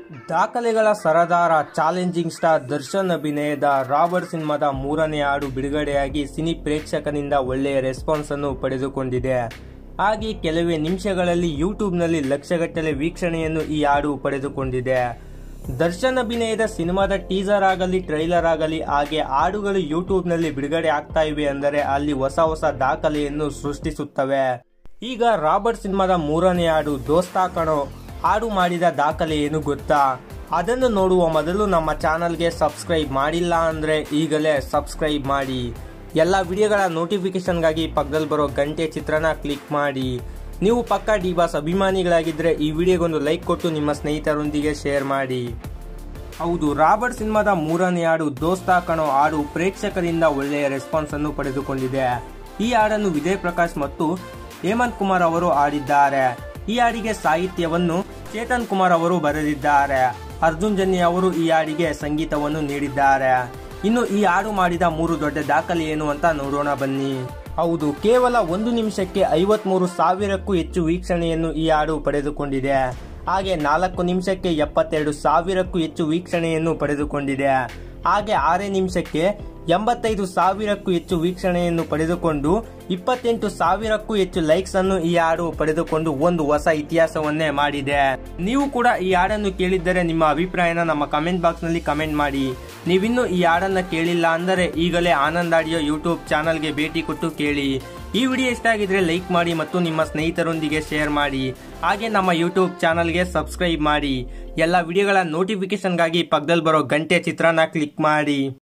ದಾಖಲೆಗಳ ಸರದಾರ challenging star Darshan ಅಭಿನಯದ Robert ಸಿನಿಮಾದ 3ನೇ ಹಾಡು ಬಿಡುಗಡೆಯಾಗಿ ಸಿನಿ ಪ್ರೇಕ್ಷಕನಿಂದ ಒಳ್ಳೆಯ ರೆಸ್ಪಾನ್ಸ್ ಅನ್ನು ಪಡೆದುಕೊಂಡಿದೆ. ಹಾಗೆ ಕೆಲವೇ ನಿಮಿಷಗಳಲ್ಲಿ ಯೂಟ್ಯೂಬ್ನಲ್ಲಿ ಲಕ್ಷಗಟ್ಟಲೆ ವೀಕ್ಷಣೆಯನ್ನು ಈ ಹಾಡು ಪಡೆದುಕೊಂಡಿದೆ. ದರ್ಶನ್ ಅಭಿನಯದ ಸಿನಿಮಾದ ಟೀಸರ್ ಆಗಲಿ ಟ್ರೈಲರ್ ಆಗಲಿ ಹಾಗೆ ಹಾಡುಗಳು ಯೂಟ್ಯೂಬ್ನಲ್ಲಿ ಬಿಡುಗಡೆ ಆಗ್ತಾ ಇವೆ ಅಂದರೆ ಅಲ್ಲಿ ಹೊಸ ದಾಖಲೆಯನ್ನು ಸೃಷ್ಟಿಸುತ್ತವೆ. ಈಗ ರಾಬರ್ಟ್ ಸಿನಿಮಾದ 3ನೇ ಹಾಡು ದೋಸ್ತ ಕಣೋ ಹಾಡು ಮಾಡಿದ ದಾಖಲೆ ಏನು ಗೊತ್ತಾ? ಅದನ್ನು ನೋಡುವ ಮೊದಲು ನಮ್ಮ ಚಾನಲ್ಗೆ ಸಬ್ಸ್ಕ್ರೈಬ್ ಮಾಡಿಲ್ಲ ಅಂದ್ರೆ ಈಗಲೇ ಸಬ್ಸ್ಕ್ರೈಬ್ ಮಾಡಿ. ಎಲ್ಲ ವಿಡಿಯೋಗಳ ನೋಟಿಫಿಕೇಶನ್ಗಾಗಿ ಪಕ್ಕದಲ್ಲಿ ಬರೋ ಗಂಟೆ ಚಿತ್ರನ ಕ್ಲಿಕ್ ಮಾಡಿ. ನೀವು ಪಕ್ಕಾ ಡಿ ಬಾಸ್ ಅಭಿಮಾನಿಗಳಾಗಿದ್ದರೆ ಈ ವಿಡಿಯೋಗೊಂದು ಲೈಕ್ ಕೊಟ್ಟು ನಿಮ್ಮ ಸ್ನೇಹಿತರೊಂದಿಗೆ ಶೇರ್ ಮಾಡಿ. ಹೌದು, ರಾಬರ್ಟ್ ಸಿನಿಮಾದ 3ನೇ ಹಾಡು ದೋಸ್ತ ಕಣೋ ಹಾಡು ಪ್ರೇಕ್ಷಕರಿಂದ ಒಳ್ಳೆಯ ರೆಸ್ಪಾನ್ಸ್ ಅನ್ನು ಪಡೆದುಕೊಂಡಿದೆ. ಈ ಹಾಡನ್ನು ವಿಜಯ್ ಪ್ರಕಾಶ್ ಮತ್ತು ಹೇಮಂತ್ ಕುಮಾರ್ ಅವರು ಹಾಡಿದ್ದಾರೆ. ಈ ಹಾಡಿಗೆ ಸಾಹಿತ್ಯವನ್ನು ಚೇತನ್ ಕುಮಾರ್ ಅವರು ಬರೆದಿದ್ದಾರೆ. ಅರ್ಜುನ್ ಜನ್ಯ ಅವರು ಈ ಹಾಡಿಗೆ ಸಂಗೀತವನ್ನು ನೀಡಿದ್ದಾರೆ. ಇನ್ನು ಈ ಹಾಡು ಮಾಡಿದ 3 ದೊಡ್ಡ ದಾಖಲೆ ಏನು ಅಂತ ನೋಡೋಣ ಬನ್ನಿ. ಹೌದು, ಕೇವಲ 1 ನಿಮಿಷಕ್ಕೆ 53,000ಕ್ಕೂ ಹೆಚ್ಚು ವೀಕ್ಷಣೆಯನ್ನು ಈ ಹಾಡು ಪಡೆದುಕೊಂಡಿದೆ. ಹಾಗೆ 4 ನಿಮಿಷಕ್ಕೆ 72,000ಕ್ಕೂ ಹೆಚ್ಚು ವೀಕ್ಷಣೆಯನ್ನು ಪಡೆದುಕೊಂಡಿದೆ. ಹಾಗೆ 6 ನಿಮಿಷಕ್ಕೆ 85,000ಕ್ಕೂ ಹೆಚ್ಚು ವೀಕ್ಷಣೆಯನ್ನು ಪಡೆದುಕೊಂಡು 28,000ಕ್ಕೂ ಹೆಚ್ಚು ಲೈಕ್ಸ್ ಅನ್ನು ಈ ಹಾಡು ಪಡೆದುಕೊಂಡು ಒಂದು ಹೊಸ ಇತಿಹಾಸವನ್ನೇ ಮಾಡಿದೆ. ನೀವು ಕೂಡ ಈ ಹಾಡನ್ನು ಕೇಳಿದ್ದರೆ ನಿಮ್ಮ ಅಭಿಪ್ರಾಯನ ನಮ್ಮ ಕಮೆಂಟ್ ಬಾಕ್ಸ್ ನಲ್ಲಿ ಕಮೆಂಟ್ ಮಾಡಿ. ನೀವಿನ್ನೂ ಈ ಹಾಡನ್ನ ಕೇಳಿಲ್ಲ ಅಂದರೆ ಈಗಲೇ ಆನಂದ್ ಆಡಿಯೋ ಯೂಟ್ಯೂಬ್ ಚಾನಲ್ಗೆ ಭೇಟಿ ಕೊಟ್ಟು ಕೇಳಿ. ಈ ವಿಡಿಯೋ ಇಷ್ಟ ಆಗಿದ್ರೆ ಲೈಕ್ ಮಾಡಿ ಮತ್ತು ನಿಮ್ಮ ಸ್ನೇಹಿತರೊಂದಿಗೆ ಶೇರ್ ಮಾಡಿ. ಹಾಗೆ ನಮ್ಮ ಯೂಟ್ಯೂಬ್ ಚಾನಲ್ಗೆ ಸಬ್ಸ್ಕ್ರೈಬ್ ಮಾಡಿ. ಎಲ್ಲ ವಿಡಿಯೋಗಳ ನೋಟಿಫಿಕೇಶನ್ಗಾಗಿ ಪಕ್ಕದಲ್ಲಿ ಬರೋ ಗಂಟೆ ಚಿತ್ರನ ಕ್ಲಿಕ್ ಮಾಡಿ.